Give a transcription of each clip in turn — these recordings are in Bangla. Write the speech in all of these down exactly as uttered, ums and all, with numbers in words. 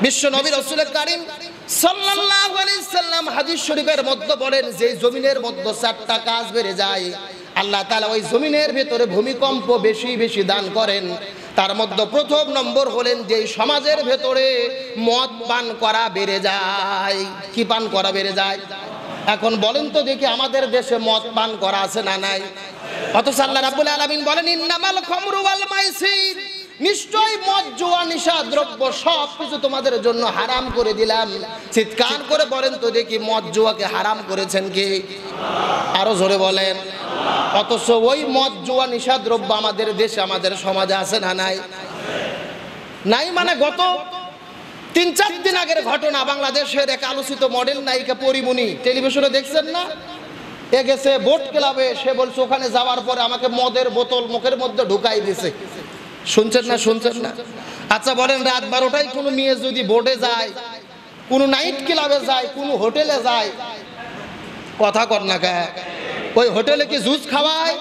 বিশ্ব নবী রাসূল কারীম সাল্লাল্লাহু আলাইহি সাল্লাম হাদিস শরীফের মধ্যে বলেন, যে জমিনের মধ্যে চারটা কাজ বেড়ে যায়, আল্লাহ তাআলা ওই জমিনের ভিতরে ভূমিকম্প বেশি বেশি দান করেন। তার মধ্যে প্রথম নম্বর হলেন যে সমাজের ভেতরে মদ পান করা বেড়ে যায়। কি পান করা বেড়ে যায়? এখন বলেন তো দেখি, আমাদের দেশে মদ পান করা আছে না নাই? অথচ আল্লাহ রাব্বুল আলামিন বলেন, ইন্নামাল খামরু ওয়াল মাইসির, নিশ্চয় মদ জুয়া নিশা দ্রব্য সব কিছু তোমাদের জন্য হারাম করে দিলাম। চিৎকার করে বলেন তো দেখি, মদ জুয়াকে হারাম করেছেন কে? আরো জোরে বলেন। অথচ ওই মদ জুয়া নিশা দ্রব্য আমাদের দেশে আমাদের সমাজে আছে না নাই? নাই মানে গত তিন চার দিন আগের ঘটনা, বাংলাদেশের এক আলোচিত মডেল নায়িকা পরিমণি, টেলিভিশনে দেখছেন না? এ গেছে বোট ক্লাবে, সে বলছে ওখানে যাওয়ার পরে আমাকে মদের বোতল মুখের মধ্যে ঢুকাই দিছে। শুনছেন না? শুনছেন না? আচ্ছা বলেন, রাত বারোটায় কোনো মেয়ে যদি বোটে যায়, কোনো নাইট ক্লাবে যায়, কোনো হোটেলে যায়, কথা কর না কে, ওই হোটেলে কি জুস খাওয়ায়?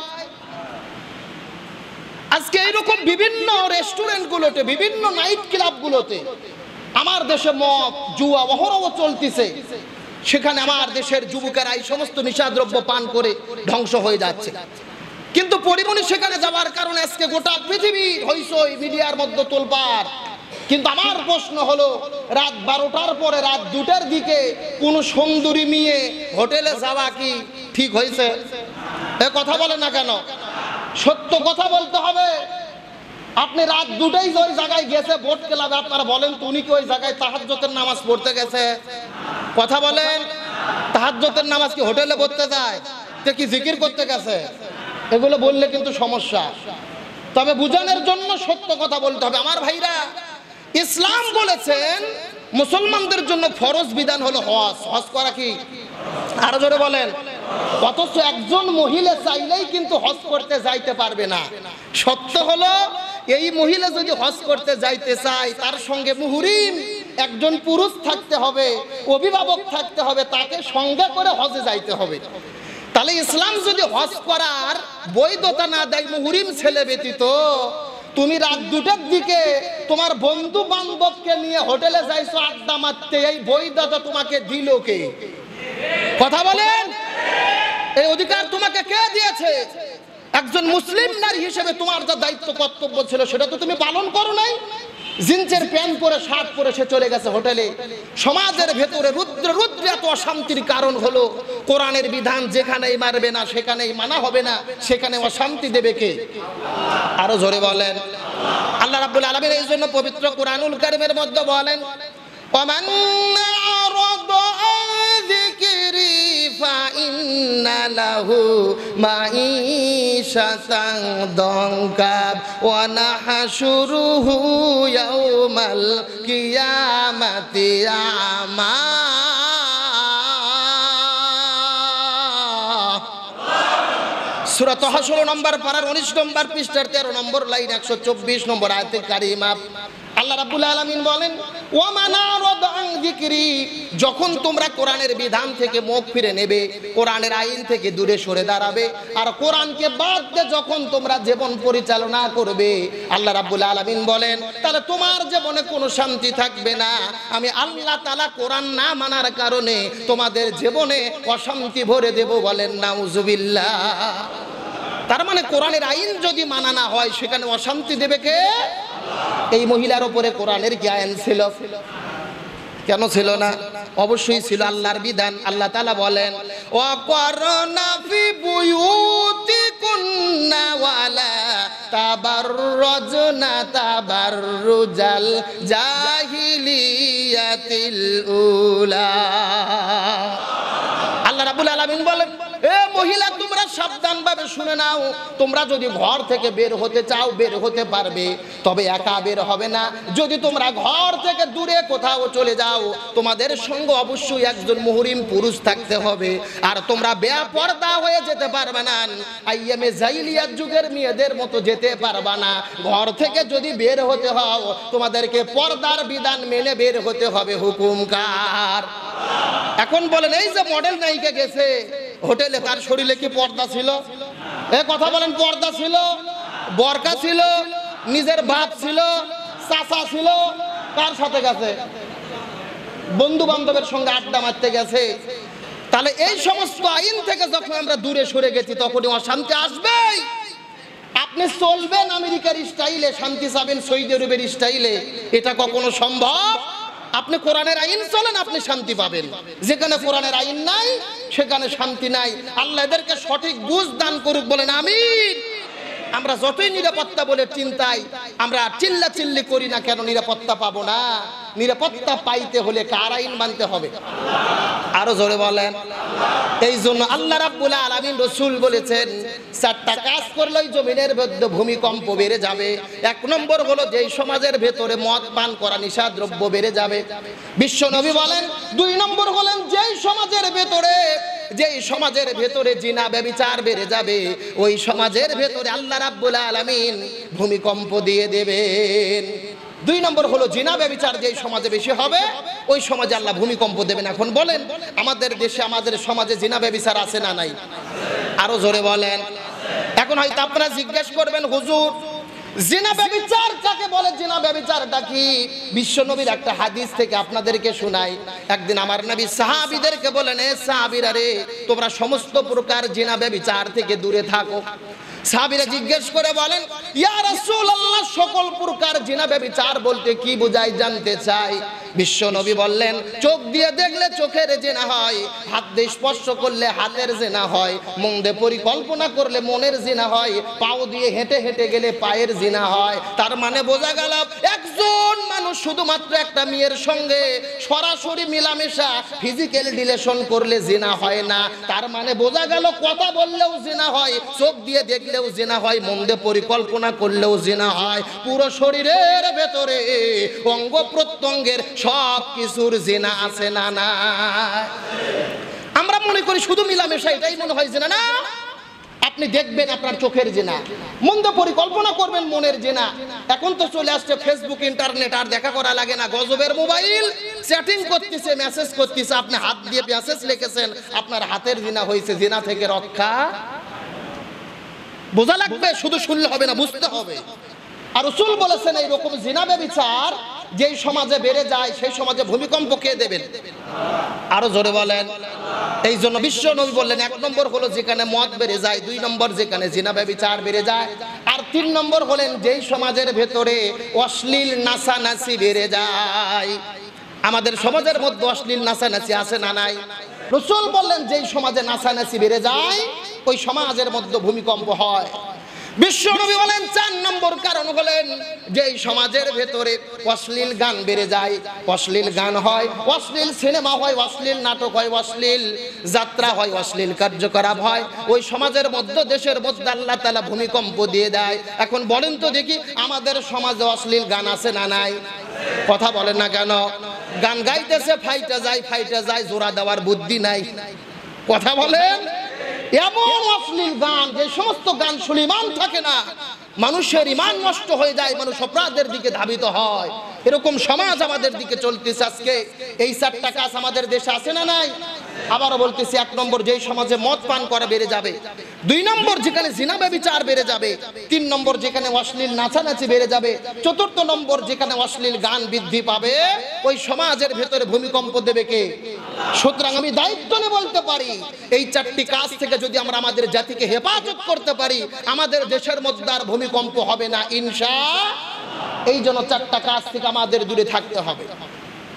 আজকে এইরকম বিভিন্ন রেস্টুরেন্টগুলোতে, বিভিন্ন নাইট ক্লাবগুলোতে আমার দেশে মদ জুয়া অহরহ চলতেছে। সেখানে আমার দেশের যুবকেরা এই সমস্ত নিশাদ্রব্য পান করে ধ্বংস হয়ে যাচ্ছে। কিন্তু পরিমণি সেখানে যাওয়ার কারণে আজকে গোটা পৃথিবী হইচই, মিডিয়ার মধ্যে তোলপাড়। কিন্তু আমার প্রশ্ন হলো, রাত বারোটার পরে রাত দুটার দিকে কোন সুন্দরী মেয়ে হোটেলে যাওয়া কি ঠিক হয়েছে? এ কথা বলে না কেন? সত্য কথা বলতে হবে। আপনি রাত দুটাই ওই জায়গায় গেছে বোট ক্লাবে, আপনারা বলেন তো উনি কি ওই জায়গায় তাহাজ্জুদের নামাজ পড়তে গেছে? কথা বলেন। তাহাজ্জুদের নামাজ কি হোটেলে পড়তে যায়? তে কি জিকির করতে গেছে? এগুলো বললে কিন্তু সমস্যা। তবে বুঝানোর জন্য সত্য কথা বলতে হবে। আমার ভাইরা, ইসলাম বলেছেন মুসলমানদের জন্য ফরজ বিধান হলো হজ। হজ করা কি? আরো জোরে বলেন। অথচ একজন মহিলা চাইলেই কিন্তু হজ করতে যাইতে পারবে না। সত্য হলো, এই মহিলা যদি হজ করতে যাইতে চায়, তার সঙ্গে মুহরিম একজন পুরুষ থাকতে হবে, অভিভাবক থাকতে হবে, তাকে সঙ্গে করে হজে যাইতে হবে। তাহলে ইসলাম যদি হজ করার বৈধতা না দেয় মুহরিম ছেলে ব্যতীত, তুমি রাত দুটার দিকে তোমার বন্ধু বান্ধবকে নিয়ে হোটেলে যাইছো আড্ডা মারতে, এই বৈধতা তোমাকে দিল কে? কথা বলেন। এই অধিকার তোমাকে কে দিয়েছে? একজন মুসলিম নারী হিসেবে তোমার যা দায়িত্ব কর্তব্য ছিল সেটা তো তুমি পালন করো নাই। জিন্সের প্যান্ট পরে শার্ট পরে সে চলে গেছে হোটেলে। সমাজের ভেতরে রুদ্র রুদ্র এত অশান্তির কারণ হলো কোরআনের বিধান যেখানেই মারবে না, সেখানেই মানা হবে না, সেখানে অশান্তি দেবে কে? আরো জোরে বলেন। আল্লাহ রাব্বুল আলামিন এই জন্য পবিত্র কোরআনুল কারীমের মধ্যে বলেন, ওয়ামান আরাদা আন যিকরি ফাইন্না লাহু মাঈশাতান দানকা ওয়া নাহশুরুহু ইয়াওমাল কিয়ামাতি আমা। সূরা তাহা ষোলো নম্বর পারার উনিশ নম্বর পৃষ্ঠার তেরো নম্বর লাইন একশো চব্বিশ নম্বর আয়াতে কারিমা আল্লাহ রাব্বুল আলামিন বলেন, ওয়া মান আরাদা আন যিকরি, যখন তোমরা কোরআনের বিধান থেকে মুখ ফিরে নেবে, কোরআনের আইন থেকে দূরে সরে দাঁড়াবে, আর কোরআনকে বাদ দিয়ে যখন তোমরা জীবন পরিচালনা করবে, আল্লাহ রাব্বুল আলামিন বলেন, তাহলে তোমার জীবনে কোনো শান্তি থাকবে না। আমি আল্লাহ তাআলা কোরআন না মানার কারণে তোমাদের জীবনে অশান্তি ভরে দেব। বলেন নাউজুবিল্লাহ। তার মানে কোরআনের আইন যদি মানা না হয়, সেখানে অশান্তি দেবে কে? এই মহিলার উপরে কোরআনের কি আইন ছিল? কেন ছিল না? অবশ্যই ছিল, আল্লাহর বিধান। আল্লাহ তাআলা বলেন, ওয়া করনা ফি বুয়ুতিকুন্না ওয়ালা তাবাররুজনা তাবাররুজাল জাহিলিয়াতিল উলা। আল্লাহ রাব্বুল আলামিন বলেন, এ মহিলা, তোমরা সাবধান ভাবে শুনে নাও, তোমরা যদি ঘর থেকে বের হতে চাও বের হতে পারবে, তবে একা বের হবে না। যদি তোমরা ঘর থেকে দূরে কোথাও চলে যাও, তোমাদের সঙ্গে অবশ্যই একজন মুহরিম পুরুষ থাকতে হবে। আর তোমরা বেপরদা হয়ে যেতে পারবে না, আইয়ামে জাহিলিয়াত যুগের মেয়েদের মতো যেতে পারবে না। ঘর থেকে যদি বের হতে হও, তোমাদেরকে পর্দার বিধান মেনে বের হতে হবে। হুকুম কার? এখন বলেন, এই যে মডেল নায়িকা গেছে হোটেলে, তার শরীরে কি পর্দা ছিল? এ কথা বলেন, পর্দা ছিল? বরকা ছিল? নিজের বাপ ছিল? চাচা ছিল? কার সাথে গেছে? বন্ধু বান্ধবের সঙ্গে আড্ডা মারতে গেছে। তাহলে এই সমস্ত আইন থেকে যখন আমরা দূরে সরে গেছি তখনই অশান্তি আসবেই। আপনি চলবেন আমেরিকার স্টাইলে, শান্তি চাবেন সৌদি আরবের স্টাইলে, এটা কখনো সম্ভব? আপনি কোরআনের আইন চলেন, আপনি শান্তি পাবেন। যেখানে কোরআনের আইন নাই সেখানে শান্তি নাই। আল্লাহ এদেরকে সঠিক বুঝ দান করুক, বলেন আমিন। আমরা যতই নিরাপত্তা বলে চিন্তাই, আমরা চিল্লা চিল্লি করি না কেন, নিরাপত্তা পাবো না। নিরাপত্তা পাইতে হলে কার আইন মানতে হবে? আরো জোরে বলেন। এই জন্য আল্লাহ রাব্বুল আলামিন, রাসূল বলেছেন চারটা কাজ করলেই জমিনের মধ্যে ভূমিকম্প বেড়ে যাবে। এক নম্বর হলো যেই সমাজের ভেতরে মদ পান করা, নিশাদ্রব্য বেড়ে যাবে। বিশ্ব নবী বলেন দুই নম্বর হলেন যেই সমাজের ভেতরে যেই সমাজের ভেতরে জিনা ব্যভিচার বেড়ে যাবে, ওই সমাজের ভেতরে আল্লাহ রাব্বুল আলামিন ভূমিকম্প দিয়ে দেবেন। দুই নম্বর হলো জিনা ব্যভিচার যেই সমাজে বেশি হবে ওই সমাজে আল্লাহ ভূমিকম্প দেবেন। এখন বলেন আমাদের দেশে, আমাদের সমাজে জিনা ব্যভিচার আছে না নাই? আরো জোরে বলেন। এখন হয়তো আপনারা জিজ্ঞেস করবেন হুজুর জিনা ব্যভিচার কাকে বলে? জিনা ব্যভিচারটা কি? বিশ্বনবীর একটা হাদিস থেকে আপনাদেরকে শোনাই। একদিন আমার নবী সাহাবীদেরকে বলেন, এ সাহাবীরা রে, তোমরা সমস্ত প্রকার জিনা ব্যভিচার থেকে দূরে থাকো। সাহাবীরা জিজ্ঞেস করে বলেন, ইয়া রাসূলুল্লাহ, সকল প্রকার জিনা ব্যভিচার বলতে কি বোঝায় জানতে চাই। বিশ্বনবী বললেন, চোখ দিয়ে দেখলে চোখের জিনা হয়, হাত দিয়ে স্পর্শ করলে হাতের জিনা হয়, মন দিয়ে পরিকল্পনা করলে মনের জিনা হয়, পাও দিয়ে হেঁটে হেঁটে গেলে পায়ের জিনা হয়। তার মানে বোঝা গেল একজন মানুষ শুধুমাত্র একটা মেয়ের সঙ্গে সরাসরি মিলামেশা, ফিজিক্যাল রিলেশন করলে জিনা হয় না। তার মানে বোঝা গেল কথা বললেও জিনা হয়, চোখ দিয়ে দেখলেও জিনা হয়, মন দিয়ে পরিকল্পনা করলেও জিনা হয়। পুরো শরীরের ভেতরে অঙ্গ প্রত্যঙ্গের সব কিছুর জিনা আছে না না? আমরা মনে করি শুধু মিলামেশা, এটাই মনে হয় জিনা। না, আপনি দেখবেন আপনার চোখের জিনা, মন্দ পরিকল্পনা করবেন মনের জিনা। এখন তো চলে আসছে ফেসবুক, ইন্টারনেট, আর দেখা করা লাগে না। গজবের মোবাইল, চ্যাটিং করতেছে, মেসেজ করতেছে, আপনি হাত দিয়ে মেসেজ লিখেছেন, আপনার হাতের জিনা হয়েছে। জিনা থেকে রক্ষা বোঝা লাগবে, শুধু শুনলে হবে না, বুঝতে হবে। আর রাসূল বলেছেন এইরকম জিনা ব্যভিচার যেই সমাজে বেড়ে যায় সেই সমাজে ভূমিকম্প কে দেবেন? আরো জোরে বলেন। এই জন্য বিশ্ব নবী বললেন এক নম্বর হলো যেখানে মদ বেড়ে যায়, দুই নম্বর যেখানে জিনা ব্যভিচার বেড়ে যায়, আর তিন নম্বর হলেন যেই সমাজের ভেতরে অশ্লীল নাচানাচি বেড়ে যায়। আমাদের সমাজের মধ্যে অশ্লীল নাচানাচি আছে না নাই? রাসূল বললেন যেই সমাজে নাচানাচি বেড়ে যায় ওই সমাজের মধ্যে ভূমিকম্প হয়। বিশ্বনবী বলেন চার নম্বর কারণ হলেন যেই সমাজের ভেতরে অশ্লীল গান বেড়ে যায়, অশ্লীল গান হয়, অশ্লীল সিনেমা হয়, অশ্লীল নাটক হয়, অশ্লীল যাত্রা হয়, অশ্লীল কার্যকলাপ হয়, ওই সমাজের মধ্যে, দেশের মধ্যে আল্লাহ তাআলা ভূমিকম্প দিয়ে দেয়। এখন বলেন তো দেখি আমাদের সমাজে অশ্লীল গান আছে না নাই? কথা বলেন না কেন? গান গাইতেছে, ফাইটা যায়, ফাইটা যায়, জোড়া দেওয়ার বুদ্ধি নাই। কথা বলেন। এমন অশ্লীল গান, যে সমস্ত গান শুনে ইমান থাকে না, মানুষের ইমান নষ্ট হয়ে যায়, মানুষ অপরাধের দিকে ধাবিত হয়। এরকম সমাজ আমাদের দিকে চলতেছে আজকে। এই চারটা কাজ আমাদের দেশে আছে না নাই? আবারও বলতেছি, এক নম্বর যেই সমাজে মদ পান করা বেড়ে যাবে, দুই নম্বর যেখানে জিনা ব্যভিচার বেড়ে যাবে, তিন নম্বর যেখানে অশ্লীল নাচানাচি বেড়ে যাবে, চতুর্থ নম্বর যেখানে অশ্লীল গান বৃদ্ধি পাবে, ওই সমাজের ভেতরে ভূমিকম্প দেবে কে? সুতরাং আমি দায়িত্ব নিয়ে বলতে পারি, এই চারটি কাজ থেকে যদি আমরা আমাদের জাতিকে হেফাজত করতে পারি, আমাদের দেশের মধ্যে আর ভূমিকম্প হবে না ইনশাআল্লাহ। এই জন্য চারটা কাজ থেকে আমাদের দূরে থাকতে হবে।